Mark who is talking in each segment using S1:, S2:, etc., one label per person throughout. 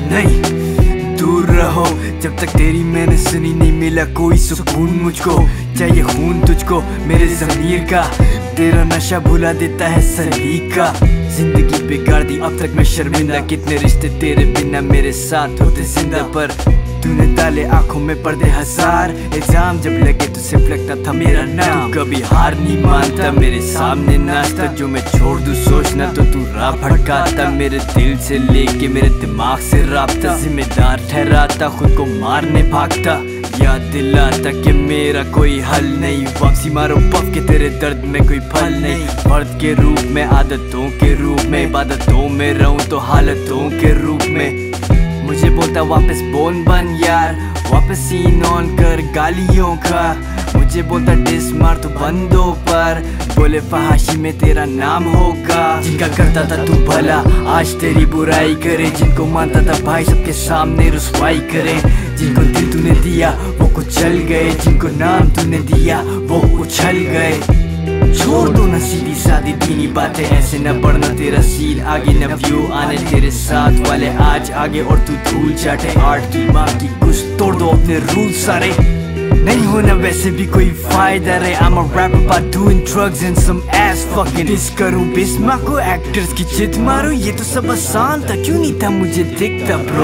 S1: नहीं दूर रहो जब तक तेरी मैंने सुनी नहीं मिला कोई सुकून मुझको। चाहिए खून तुझको मेरे ज़मीर का, तेरा नशा भुला देता है सलीका। जिंदगी बिगाड़ दी अब तक मैं शर्मिंदा, कितने रिश्ते तेरे बिना मेरे साथ होते जिंदा। पर तूने डाले आंखों में पर्दे हजार, एग्जाम जब लगे तो सिर्फ लगता था मेरा नाम। तू कभी हार नहीं मानता, मेरे सामने नाचता, जो मैं छोड़ दूं सोचना तो तू राह भटकाता। मेरे दिल से लेके मेरे दिमाग से राब्ता, जिम्मेदार ठहराता खुद को मारने भागता। याद दिलाता कि मेरा कोई हल नहीं, वापसी मारो पफ के तेरे दर्द में कोई फल नहीं। फर्द के रूप में आदतों के रूप में, इबादतों में रहूं तो हालतों के रूप में। मुझे बोलता वापस बोन बन यार, वापस सीन ऑन कर गालियों का। मुझे बोलता डिस मार तो बंदों पर, बोले फहाशी में तेरा नाम होगा। जिनका करता था तू भला आज तेरी बुराई करे, जिनको मानता था भाई सबके सामने रुसवाई करे। जिनको दिल तूने दिया वो कुचल गए, जिनको नाम तूने दिया वो उछल गए। छोड़ दो ना सीधी सादी दीनी बातें, ऐसे न बढ़ना तेरा सील आगे, न व्यू आने तेरे साथ वाले आज आगे और तू धूल चाटे। आर्ट की माँ की कुछ तोड़ दो अपने रूल सारे, नहीं होना वैसे भी कोई फायदा रे। I'm a rapper about doing drugs and some ass fucking। डिस करूं बिस्मा को, एक्टर्स की चित मारूं, ये तो सब आसान था, क्यों नहीं था मुझे दिखता ब्रो।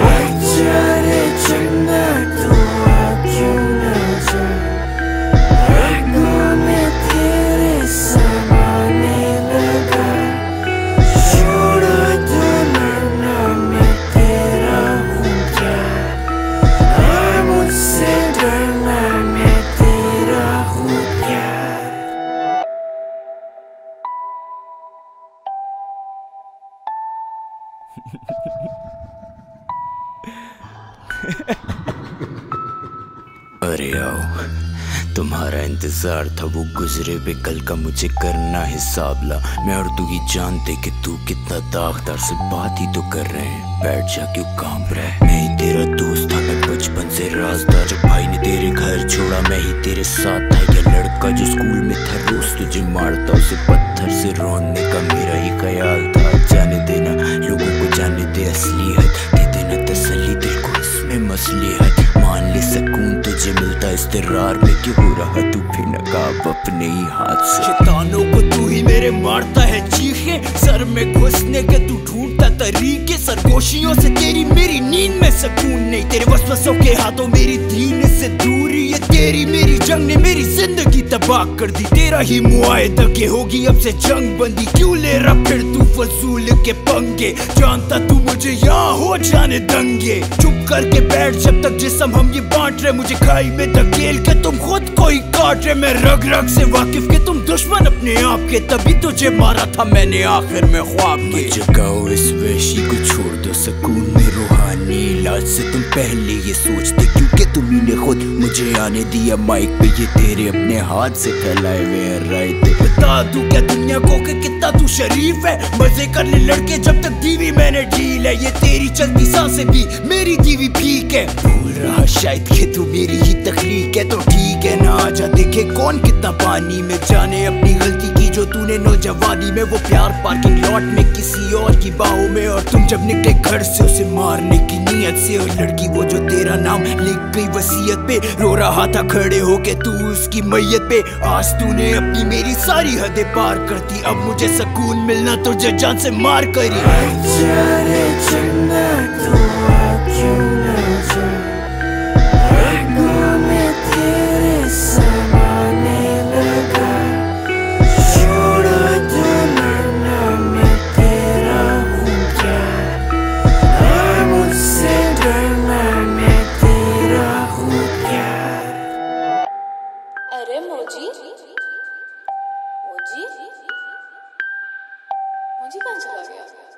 S2: अरे आओ, तुम्हारा इंतजार था वो गुजरे पे कल का, मुझे करना हिसाब ला। मैं और तू ही जानते कि तू कितना दागदार से बात ही तो कर रहे हैं। बैठ जा क्यों कांप रहा है, मैं ही तेरा दोस्त था, मैं बचपन से राजदार। जब भाई ने तेरे घर छोड़ा मैं ही तेरे साथ था। ये लड़का जो स्कूल में था रोज तुझे मारता, उसे पत्थर से रोने का मेरा ही ख्याल था। जाने देना लोगों को, जाने दे असलियत, दे देना तसल्ली दिल को, इसमें मसलियत। मान ले सकून तुझे मिलता इस्तिरार में, क्यों हो रहा तू बेनकाब अपने ही हाथ से।
S3: शैतानों को तू ही मेरे मारता है चीखे, सर में घुसने के तू ढूंढता तरीके। सरगोशियों से तेरी मेरी नींद में सकून नहीं, तेरे वसवसों के हाथों मेरी दीन से दूरी। ये तेरी मेरी जंग ने मेरी जिंदगी तबाह कर दी, तेरा ही मुआहदा के होगी अब से जंग बंदी। क्यों ले रहा फिर तू फजूल के पंगे, जानता तू मुझे यहाँ हो जाने दंगे। चुप करके बैठ जब तक जिस्म हम ये बांट रहे, मुझे खाई में धकेल के तुम खुद को ही काट रहे। मैं रग रग से वाकिफ के तुम दुश्मन अपने आप के, तभी तुझे मारा था मैंने आखिर में ख्वाब के।
S2: जगाओ इस वहशी को, छोड़ दो सकून में रूहानी इलाज से। तुम पहले ये सोचते क्योंकि तुम्ही ने खुद मुझे आने दिया माइक पे, ये तेरे अपने हाथ से फैलाए हुए राय थे।
S3: बता दूं क्या दुनिया को कि कितना तू शरीफ है, मजे कर ले लड़के जब तक दीवी मैंने ढील है। ये तेरी चलती सांसें भी मेरी दीवी फीक है, भूल रहा शायद कि तू मेरी ही तख्लीक है। तो ठीक है ना, आजा देखे कौन कितना पानी में, जाने अपनी गलती की जो तूने नौजवानी में। वो प्यार पार्किंग लॉट में किसी और की बाहों में, और तुम जब निकले घर से उसे मारने की नीयत से। और लड़की वो जो तेरा नाम लिख गई वसीयत पे, रो रहा था खड़े होके तू उसकी मैयत पे। आज तूने अपनी मेरी सारी हदें पार कर दी, अब मुझे सकून मिलना तुझे जान से मार करी।
S4: अरे मोजी मोजी मोजी कहाँ चला गया?